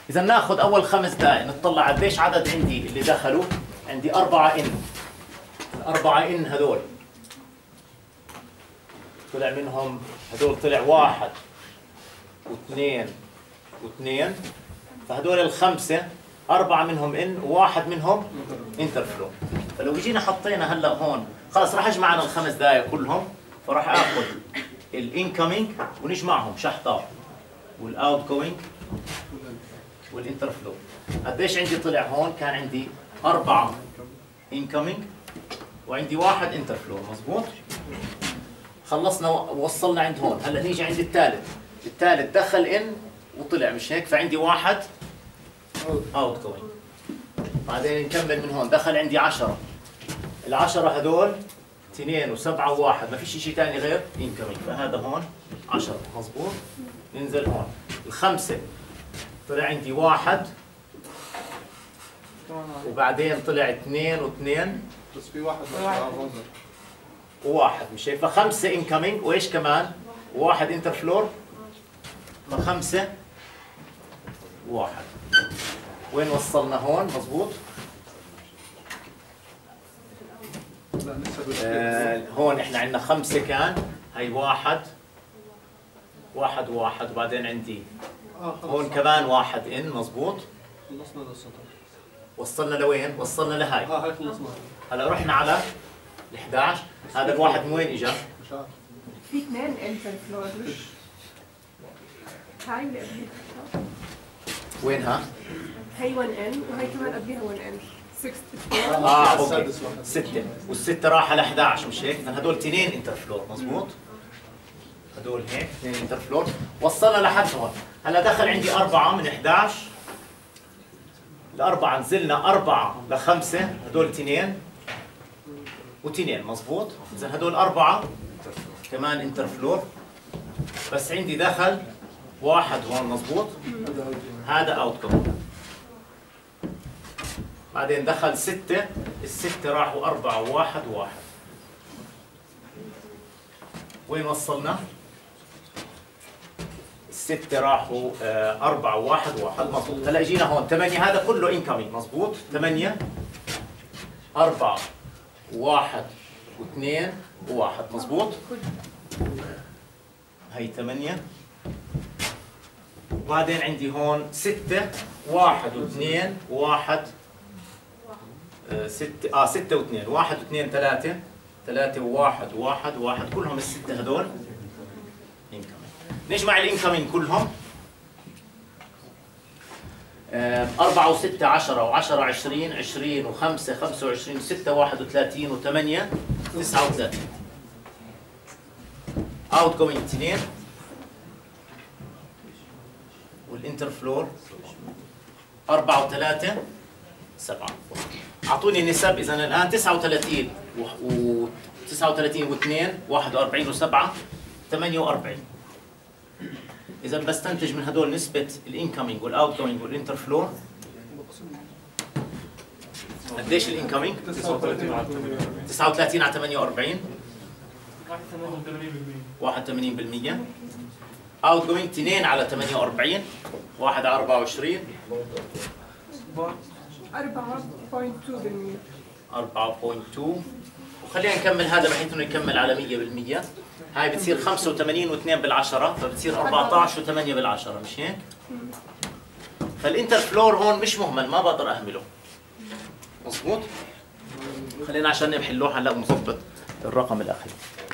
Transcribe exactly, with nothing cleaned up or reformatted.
اذا ناخذ اول خمس دقائق نطلع قديش عدد عندي اللي دخلوا. عندي أربعة إن، الأربعة إن هذول طلع منهم، هذول طلع واحد واثنين واثنين، فهذول الخمسة أربعة منهم إن وواحد منهم انترفلو. فلو جينا حطينا هلا هون خلص راح اجمع انا الخمس دقائق كلهم، فراح اخذ الانكمينج ونجمعهم شحطة والاوت جوينج والانترفلو. قديش عندي طلع هون؟ كان عندي أربعة انكمينج وعندي واحد انترفلو، مظبوط؟ خلصنا ووصلنا عند هون، هلا نيجي عند الثالث، الثالث دخل ان وطلع مش هيك؟ فعندي واحد اوت جوينج. بعدين نكمل من هون، دخل عندي عشرة، العشرة هذول اثنين وسبعة وواحد، ما فيش شيء ثاني غير انكمينج، فهذا هون عشرة، مظبوط؟ ننزل هون، الخمسة طلع عندي واحد وبعدين طلع اثنين واثنين بس في واحد وواحد، مش هيك؟ فخمسة انكمينج وايش كمان؟ وواحد انترفلور، فخمسة وواحد. وين وصلنا هون؟ مظبوط؟ آه هون احنا عندنا خمسة كان، هي واحد واحد وواحد، وبعدين عندي هون كمان واحد ان، مظبوط؟ خلصنا للسطر. وصلنا لوين؟ وصلنا لهاي. اه هاي خلصنا. هلا رحنا على ال إحدى عشر، هذا الواحد من وين اجى؟ مش عارف. في اثنين انترفلور مش هاي اللي قبلها. وينها؟ هي واحد ان وهي كمان قبلها واحد ان. ستة. اه اوكي، ستة، والستة راح على إحدى عشر، مش هيك؟ هذول اثنين انترفلور، مظبوط؟ هذول هيك اثنين انترفلور، وصلنا لحد هون. هلا دخل عندي أربعة من إحدى عشر، الأربعة نزلنا أربعة لخمسة، هذول اثنين واثنين، مظبوط؟ إذا هذول أربعة كمان انترفلور، بس عندي دخل واحد هون، مظبوط؟ هذا اوت كوم. بعدين دخل ستة، الستة راحوا أربعة وواحد وواحد. وين وصلنا؟ الستة راحوا آه أربعة وواحد وواحد، مظبوط. هلا جينا هون ثمانية، هذا كله انكمينج، مظبوط؟ ثمانية أربعة وواحد واثنين وواحد، مظبوط؟ هي ثمانية. وبعدين عندي هون ستة واحد واثنين وواحد، آه ستة اه ستة واثنين، واحد واثنين ثلاثة، ثلاثة وواحد وواحد وواحد، كلهم الستة هذول انكمينج. نجمع الانكمينج كلهم، آه أربعة وستة عشرة وعشرة عشرين، عشرين وخمسة خمسة وعشرين، وستة واحد وثلاثين، وثمانية تسعة وثلاثين. اوت جوينج اثنين، والانترفلور أربعة وثلاثة سبعة. أعطوني نسب إذا الآن تسعة وثلاثين و تسعة وثلاثين واثنين، واحد وأربعين وسبعة، ثمانية وأربعين. إذا بستنتج من هذول نسبة الانكمينج والأوت جوينج والانترفلور. قديش الانكمينج؟ تسعة وثلاثين على ثمانية وأربعين، واحد وثمانين بالمئة. اوت جوينج اثنين على ثمانية وأربعين، واحد على أربعة وعشرين، أربعة فاصلة اثنين بالمئة. أربعة فاصلة اثنين. وخلينا نكمل هذا بحيث انه يكمل على مئة بالمئة. هاي بتصير خمسة وثمانين واثنين بالعشرة، فبتصير أربعة عشر وثمانية بالعشرة، مش هيك؟ فالانترفلور هون مش مهمل، ما بقدر اهمله، مظبوط؟ خلينا عشان نحلوه هلا ونظبط الرقم الاخير.